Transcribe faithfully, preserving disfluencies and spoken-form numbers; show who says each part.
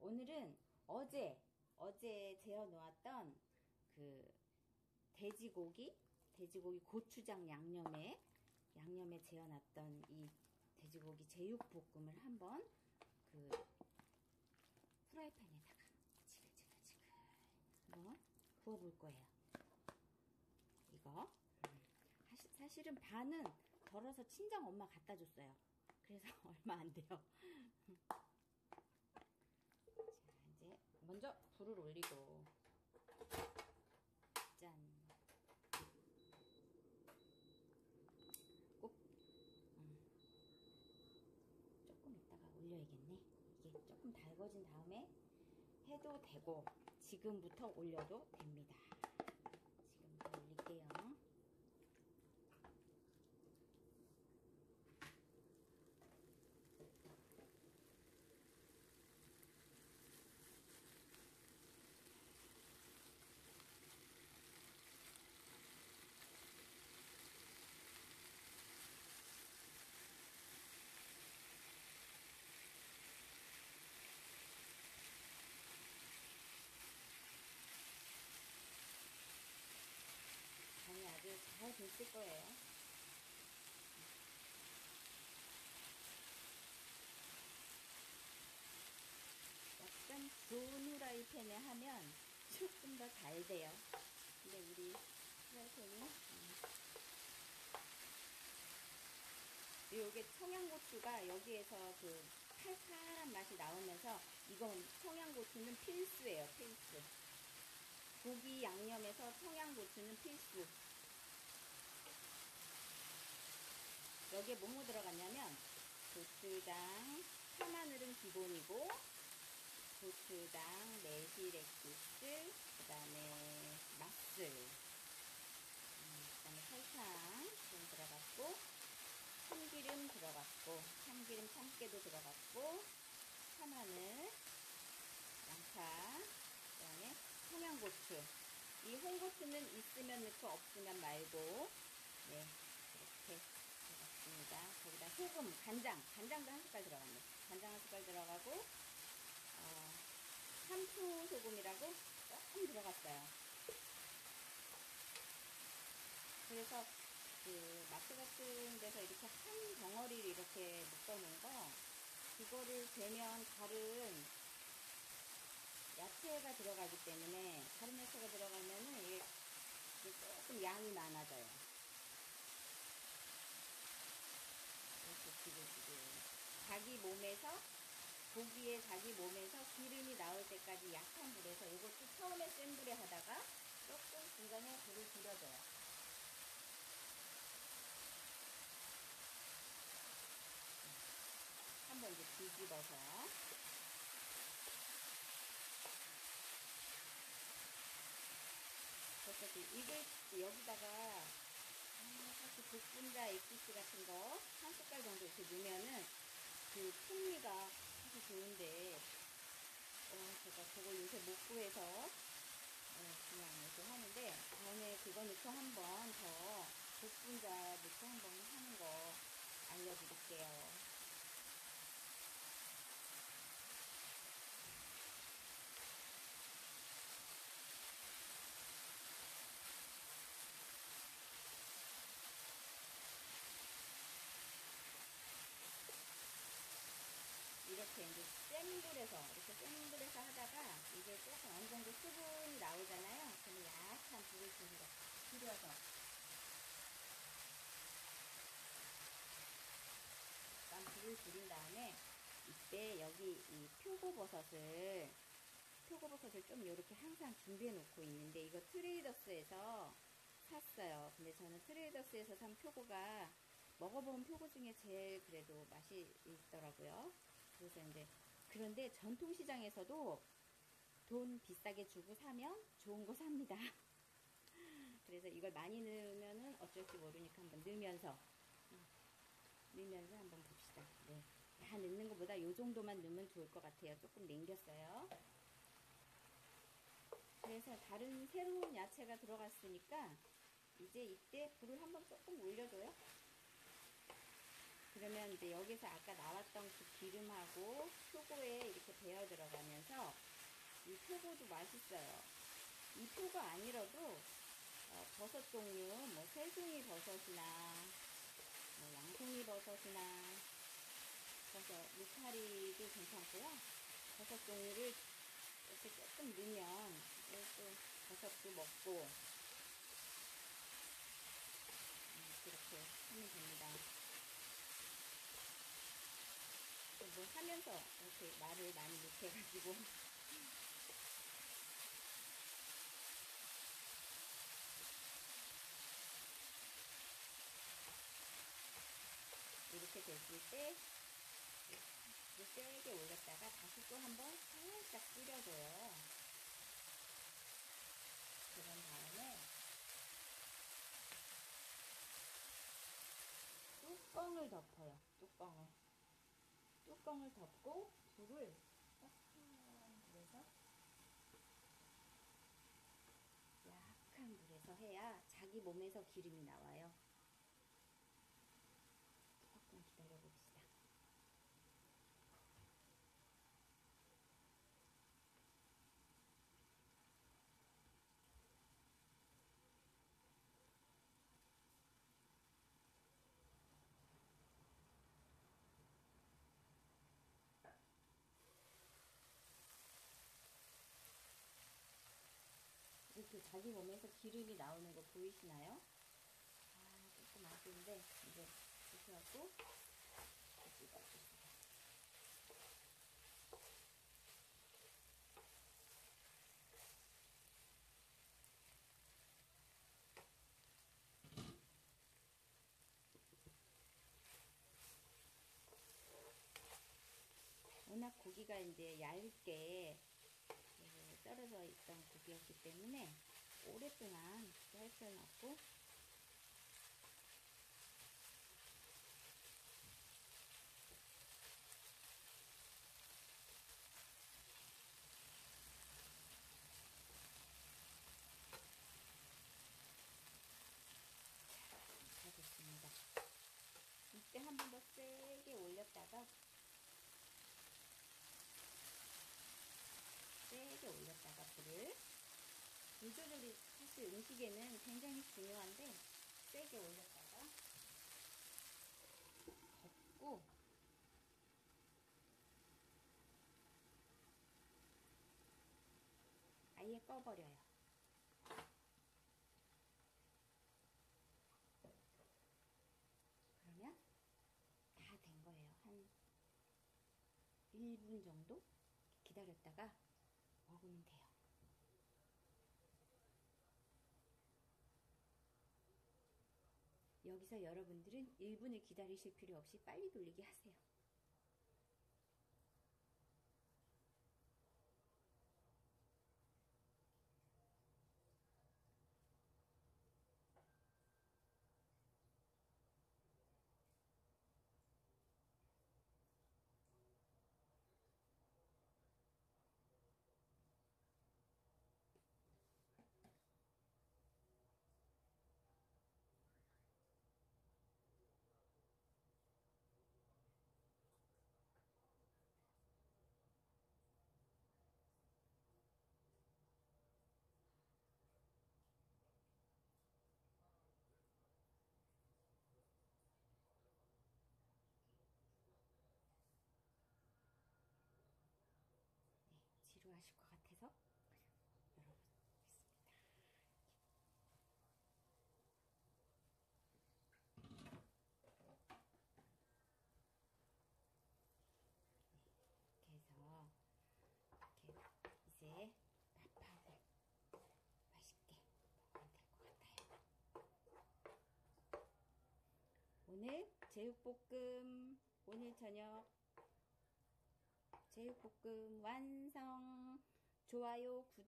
Speaker 1: 오늘은 어제 어제 재워 놓았던 그 돼지고기 돼지고기 고추장 양념에 양념에 재워 놨던 이 돼지고기 제육볶음을 한번 그 프라이팬에다가 지글지글지글 한번 구워 볼 거예요. 이거 사실은 반은 덜어서 친정 엄마 갖다 줬어요. 그래서 얼마 안 돼요. 자, 이제 먼저 불을 올리고 짠. 꼭 음, 조금 있다가 올려야겠네. 이게 조금 달궈진 다음에 해도 되고 지금부터 올려도 됩니다. 지금부터 올릴게요. 간이 아주 잘 됐을 거예요. 약간 좋은 후라이팬에 하면 조금 더 잘 돼요. 근데 우리 후라이팬이 음. 요게 청양고추가 여기에서 그 칼칼한 맛이 나오면서 이건 청양고추는 필수예요. 필수. 고기 양념에서 청양고추는 필수. 여기에 뭐뭐 들어갔냐면 고추장, 파마늘은 기본이고 고추장, 매실액기스, 그 다음에 맛술, 음, 그 다음에 설탕 좀 들어갔고 참기름 들어갔고 참기름 참깨도 들어갔고 파마늘, 양파, 그 다음에 청양고추. 이 홍고추는 있으면 넣고 없으면 말고 네 이렇게 들어갔습니다. 거기다 소금, 간장, 간장도 한 숟갈 들어갔네. 간장 한 숟갈 들어가고 어, 삼투 소금이라고 조금 들어갔어요. 그래서 그 마트 같은 데서 이렇게 한 덩어리를 이렇게 묶어놓은 거 그거를 재면 다른 야채가 들어가기 때문에 다른 야채가 들어가면은 이게 조금 양이 많아져요. 이렇게 지글지글 자기 몸에서 고기에 자기 몸에서 기름이 나올 때까지 약한 불에서 이것도 처음에 센 불에 하다가 조금 중간에 불을 줄여줘요. 한번 이제 뒤집어서 그래서 이걸 여기다가 사실 복분자 액기스 같은 거 한 숟갈 정도 이렇게 넣으면은 그 풍미가 아주 좋은데 어 제가 그거 요새 못 구해서 어, 그냥 이렇게 하는데 다음에 그거 넣고 한번 더 복분자 넣고 한번 하는 거 알려드릴게요. 이렇게 이제 센 불에서 이렇게 센 불에서 하다가 이게 조금 어느 정도 수분이 나오잖아요. 그러면 약한 불을 줄여서 약간 불을 줄인 다음에 이때 여기 이 표고버섯을 표고버섯을 좀 이렇게 항상 준비해 놓고 있는데 이거 트레이더스에서 샀어요. 근데 저는 트레이더스에서 산 표고가 먹어본 표고 중에 제일 그래도 맛이 있더라고요. 그래서 이제 그런데 전통시장에서도 돈 비싸게 주고 사면 좋은 거 삽니다. 그래서 이걸 많이 넣으면은 어쩔지 모르니까 한번 넣으면서 넣으면서 한번 봅시다. 네. 다 넣는 것보다 요 정도만 넣으면 좋을 것 같아요. 조금 남겼어요. 그래서 다른 새로운 야채가 들어갔으니까 이제 이때 불을 한번 조금 올려줘요. 그러면 이제 여기서 아까 나왔던 그 기름하고 표고에 이렇게 배어 익어 들어가면서 이 표고도 맛있어요. 이 표가 아니라도 어, 버섯 종류, 뭐 새송이 버섯이나 뭐 양송이 버섯이나 버섯, 느타리도 괜찮고요. 버섯 종류를 이렇게 조금 넣으면 또 버섯도 먹고 이렇게 하면 됩니다. 뭐 하면서 이렇게 말을 많이 못해가지고 이렇게 됐을 때 불 세게 올렸다가 다시 또 한번 살짝 끓여줘요. 그런 다음에 뚜껑을 덮어요. 뚜껑을 뚜껑을 덮고 불을 약한 불에서 약한 불에서 해야 자기 몸에서 기름이 나와요. 조금 기다려 봅시다. 이렇게 자기 몸에서 기름이 나오는 거 보이시나요? 아, 조금 아쉬운데 이제 이렇게 하고 찍어주세요. 워낙 고기가 이제 얇게 썰어져 있던 고기였기 때문에 오랫동안 썰썰놨고 다 됐습니다. 이때 한 번 더 세게 올렸다가 세게 올렸다가 불을 불 조절이 사실 음식에는 굉장히 중요한데 세게 올렸다가 덮고 아예 꺼버려요. 그러면 다 된 거예요. 한 일 분 정도 기다렸다가 먹으면 돼요. 여기서 여러분들은 일 분을 기다리실 필요 없이 빨리 돌리기 하세요. 지루하실 것 같아서 열어보겠습니다. 이렇게 해서 이렇게 이제 밥하고 맛있게 먹으면 될 것 같아요. 오늘 제육볶음, 오늘 저녁 제육볶음 완성. 좋아요, 구독